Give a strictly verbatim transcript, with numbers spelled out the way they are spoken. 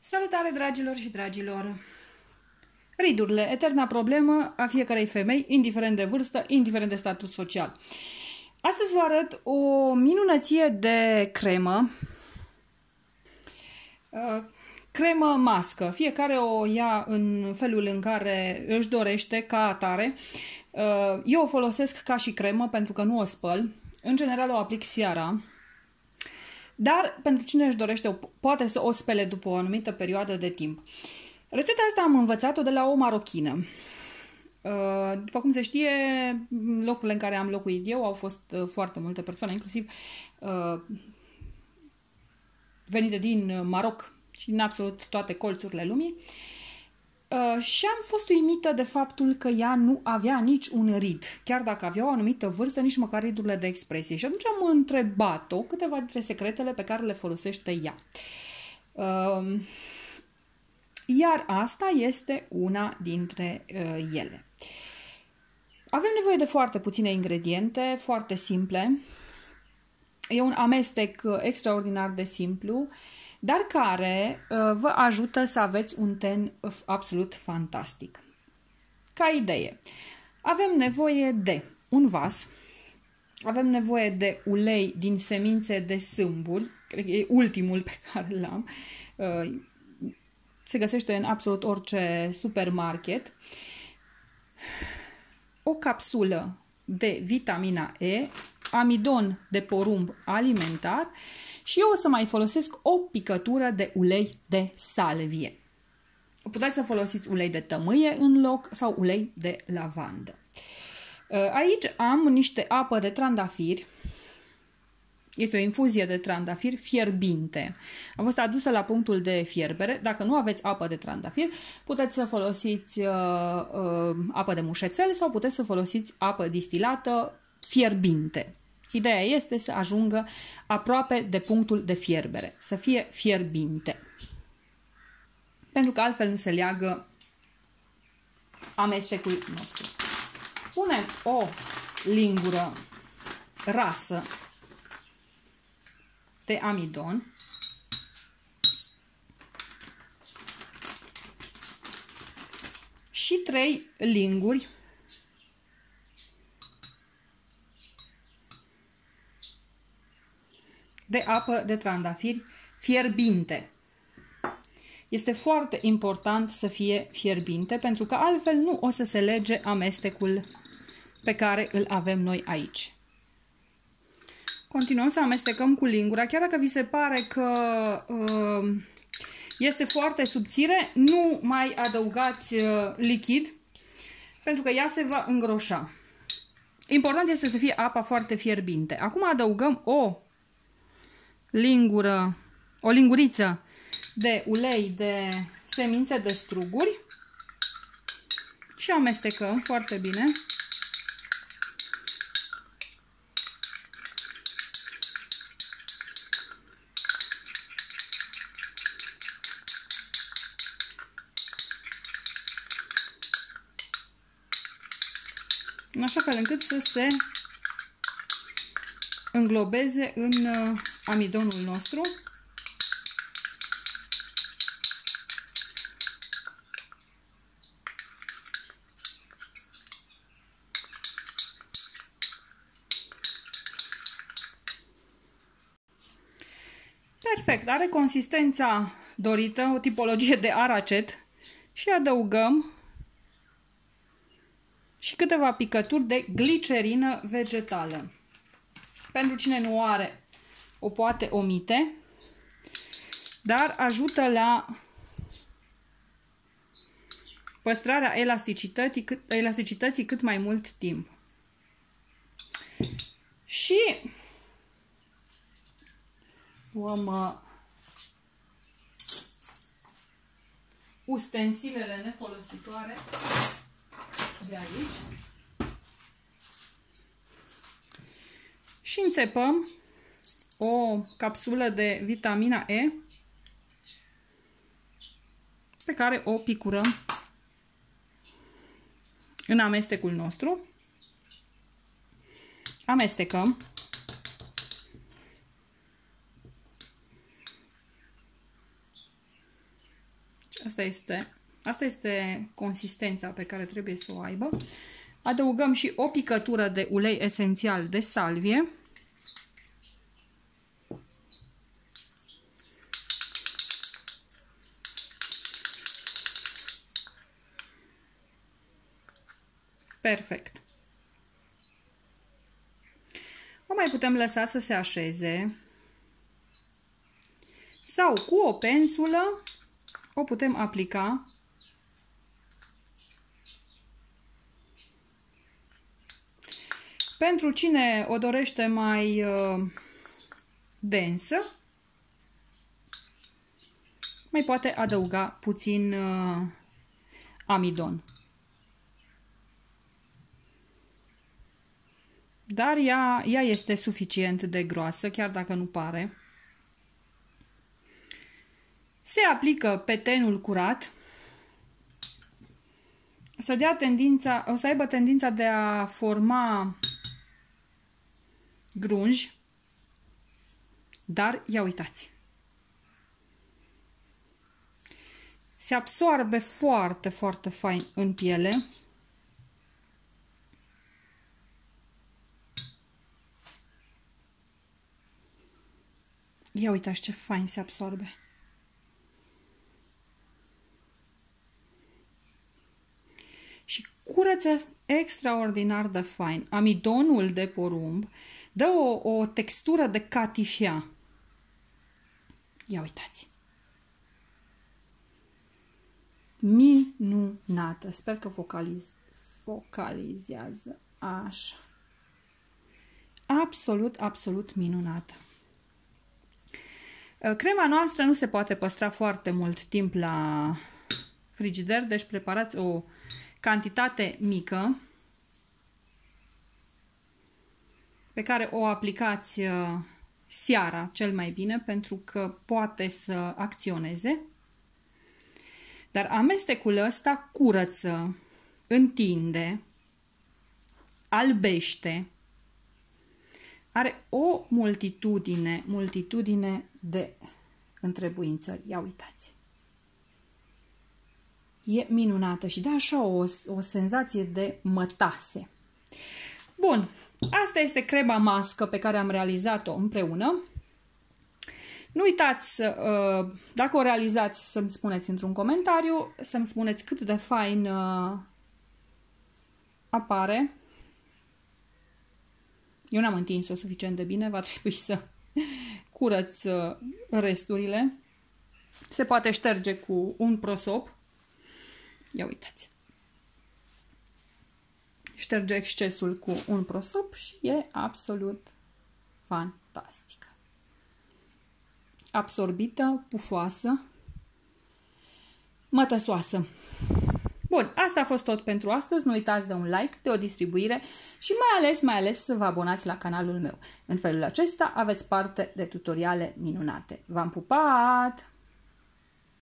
Salutare, dragilor și dragilor! Ridurile, eterna problemă a fiecărei femei, indiferent de vârstă, indiferent de statut social. Astăzi vă arăt o minunăție de cremă, cremă mască. Fiecare o ia în felul în care își dorește, ca atare. Eu o folosesc ca și cremă pentru că nu o spăl. În general o aplic seara. Dar pentru cine își dorește, poate să o spele după o anumită perioadă de timp. Rețeta asta am învățat-o de la o marochină. După cum se știe, locurile în care am locuit eu au fost foarte multe persoane, inclusiv venite din Maroc și din absolut toate colțurile lumii. Și am fost uimită de faptul că ea nu avea nici un rid, chiar dacă avea o anumită vârstă, nici măcar ridurile de expresie. Și atunci am întrebat-o câteva dintre secretele pe care le folosește ea. Iar asta este una dintre ele. Avem nevoie de foarte puține ingrediente, foarte simple. E un amestec extraordinar de simplu, dar care uh, vă ajută să aveți un ten absolut fantastic. Ca idee, avem nevoie de un vas, avem nevoie de ulei din semințe de sâmburi, cred că e ultimul pe care l-am, uh, se găsește în absolut orice supermarket, o capsulă de vitamina E, amidon de porumb alimentar, și eu o să mai folosesc o picătură de ulei de salvie. Puteți să folosiți ulei de tămâie în loc sau ulei de lavandă. Aici am niște apă de trandafiri. Este o infuzie de trandafiri fierbinte. A fost adusă la punctul de fierbere. Dacă nu aveți apă de trandafir, puteți să folosiți uh, uh, apă de mușețel sau puteți să folosiți apă distilată fierbinte. Ideea este să ajungă aproape de punctul de fierbere, să fie fierbinte. Pentru că altfel nu se leagă amestecul nostru. Punem o lingură rasă de amidon. Și trei linguri de apă de trandafiri fierbinte. Este foarte important să fie fierbinte, pentru că altfel nu o să se lege amestecul pe care îl avem noi aici. Continuăm să amestecăm cu lingura. Chiar dacă vi se pare că uh, este foarte subțire, nu mai adăugați uh, lichid, pentru că ea se va îngroșa. Important este să fie apa foarte fierbinte. Acum adăugăm o lingură, o linguriță de ulei de semințe de struguri și amestecăm foarte bine. În așa fel încât să se înglobeze în amidonul nostru. Perfect, are consistența dorită, o tipologie de aracet, și adăugăm și câteva picături de glicerină vegetală. Pentru cine nu o are, o poate omite, dar ajută la păstrarea elasticității cât, elasticității cât mai mult timp. Și luăm uh, ustensilele nefolositoare de aici și înțepăm o capsulă de vitamina E pe care o picurăm în amestecul nostru. Amestecăm. Asta este, asta este consistența pe care trebuie să o aibă. Adăugăm și o picătură de ulei esențial de salvie. Perfect. O mai putem lăsa să se așeze sau cu o pensulă o putem aplica pentru cine o dorește mai uh, densă, mai poate adăuga puțin uh, amidon. Dar ea, ea este suficient de groasă, chiar dacă nu pare. Se aplică pe tenul curat. O să dea tendința, o să aibă tendința de a forma grunji. Dar, ia uitați. Se absorbe foarte, foarte fain în piele. Ia uitați ce fain se absorbe. Și curăță extraordinar de fain. Amidonul de porumb dă o, o textură de catifia. Ia uitați. Minunată. Sper că focaliz, focalizează. Așa. Absolut, absolut minunată. Crema noastră nu se poate păstra foarte mult timp la frigider, deci preparați o cantitate mică pe care o aplicați seara cel mai bine, pentru că poate să acționeze. Dar amestecul ăsta curăță, întinde, albește, are o multitudine, multitudine de întrebuințări. Ia uitați! E minunată și dă așa o, o senzație de mătase. Bun, asta este crema mască pe care am realizat-o împreună. Nu uitați, dacă o realizați, să-mi spuneți într-un comentariu, să-mi spuneți cât de fain apare. Eu n-am întins-o suficient de bine, va trebui să curăț resturile. Se poate șterge cu un prosop. Ia uitați. Șterge excesul cu un prosop și e absolut fantastică. Absorbită, pufoasă, mătăsoasă. Bun, asta a fost tot pentru astăzi. Nu uitați de un like, de o distribuire și mai ales, mai ales să vă abonați la canalul meu. În felul acesta aveți parte de tutoriale minunate. V-am pupat!